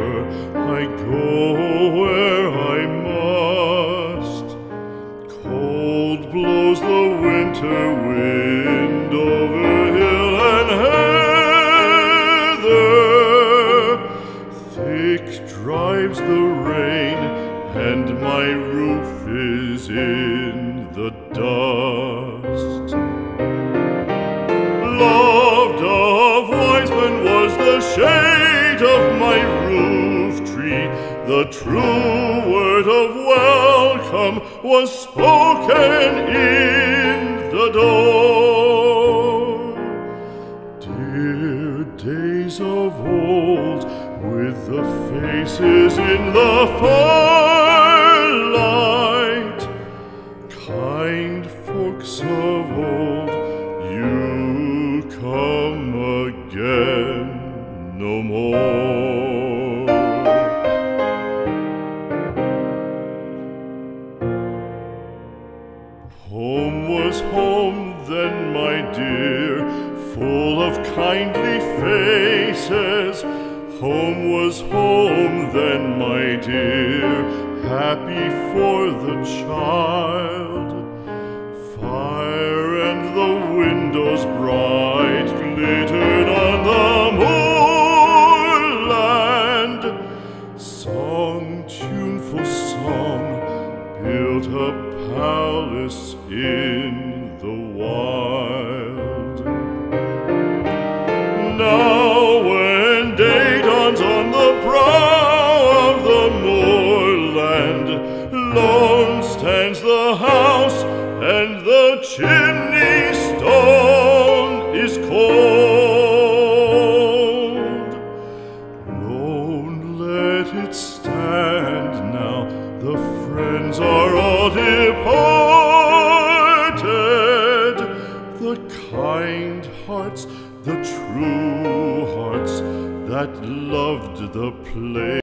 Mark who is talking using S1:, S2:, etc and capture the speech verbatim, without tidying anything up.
S1: river, I go where I must. Cold blows the winter wind over hill and heather. Thick drives the rain, and my roof is in the dust. Loved of wise men was the shade of my roof tree. The true word of welcome was spoken in the door. Dear days of old, with the faces in the firelight, kind folks of old, you come again no more. Home was home then, my dear, full of kindly faces. Home was home then, my dear, happy for the child. Fire and the windows bright glittered on the moorland. Song, tuneful song, built a palace in the wild. Now when day dawns on the brow of the moorland, lone stands the house, and the chimney stone is cold. Lone, let it stand now, the friends are all departed. The kind hearts, the true hearts that loved the place.